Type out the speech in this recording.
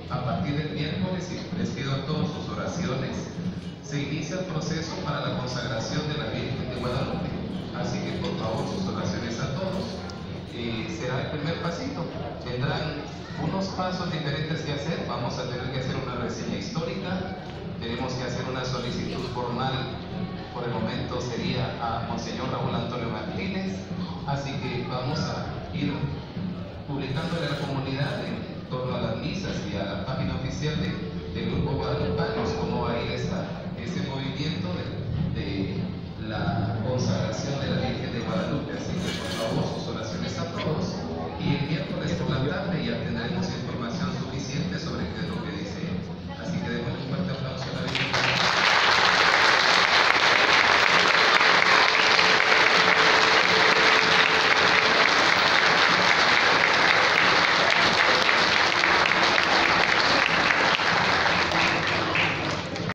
A partir del miércoles, y les pido a todos sus oraciones, se inicia el proceso para la consagración de la Virgen de Guadalupe. Así que por favor sus oraciones a todos. Será el primer pasito. Tendrán unos pasos diferentes que hacer. Vamos a tener que hacer una reseña histórica. Tenemos que hacer una solicitud formal. Por el momento sería a Monseñor Raúl Antonio Martínez. Así que vamos a ir publicándole a la comunidad en torno a las misas y a la página oficial del Grupo Guadalupanos cómo va a ir ese movimiento de la consagración de la Virgen de Guadalupe. Así que por favor sus oraciones a todos y